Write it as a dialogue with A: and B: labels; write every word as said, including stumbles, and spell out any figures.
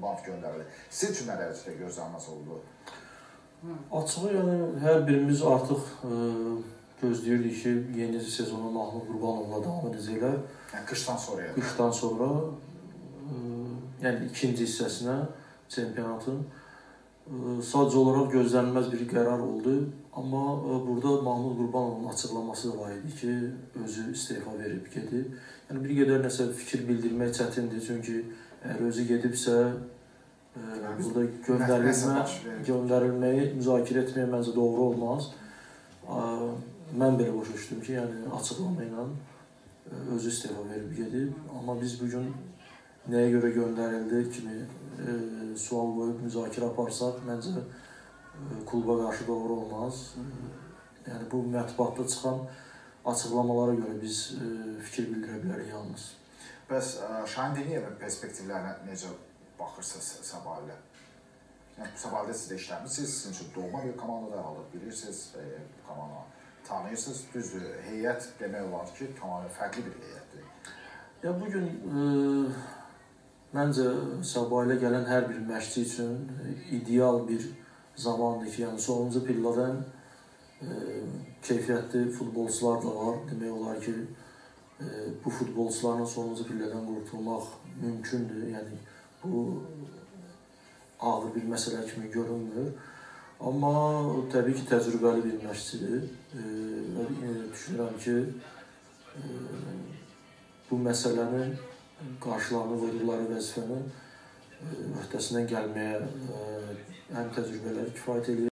A: Qurbanov göndərildi. Siz üçün nə dərəcədə gözlənməz oldu?
B: Açığı, yəni hər birimiz artıq ə, gözləyirdik ki, yeni sezona Mahmud Qurbanovla davam edəcəklər.
A: Yəni qışdan sonra. Yəni.
B: Qışdan sonra, ə, yəni ikinci hissəsinə çempionatın ə, sadəcə olaraq gözlənilməz bir qərar oldu. Amma ə, burada Mahmud Qurbanovun açıqlaması da var idi ki, özü istefa verib gedib. Yəni bir qədər nəsə fikir bildirmək çətindir, çünki əgər özü gedibsə, ə, burada göndərilmə, göndərilməyi müzakirə etməyə məncə doğru olmaz. Ə, mən belə başa düşdüm ki, yəni açıqlama ilə özü istefa verib gedib. Amma biz bugün nəyə görə göndərildi kimi ə, sual qoyub müzakirə aparsaq, məncə ə, kluba qarşı doğru olmaz. Yəni bu mətbuatda çıxan açıqlamalara görə biz ə, fikir bildirə bilərik yalnız.
A: Bəs Şahin Diniyevin perspektivlərinə necə baxırsınız Sabah ilə? Yəni, Sabah ilə siz də işləmişsiniz, sizin üçün doğma bir komandada alıb bilirsiniz, e, komandanı tanıyırsınız. Düzdür, heyət demək olar ki, tamamilə fərqli bir heyətdir.
B: Ya bugün e, məncə Sabah ilə gələn hər bir məşqçi üçün ideal bir zamandır ki, yəni sonuncu pilladan e, keyfiyyətli futbolçular da var. Demək olar ki, e, bu futbolçularla sonuncu pilladan qurtulmaq mümkündür. Yəni bu ağır bir məsələ kimi görünmür. Amma təbii ki, təcrübəli bir məşqçidir. E, və e, düşünürəm ki, e, bu məsələnin qarşılarına qoyduqları vəzifənin öhdəsindən gəlməyə həm təcrübələri kifayət edir.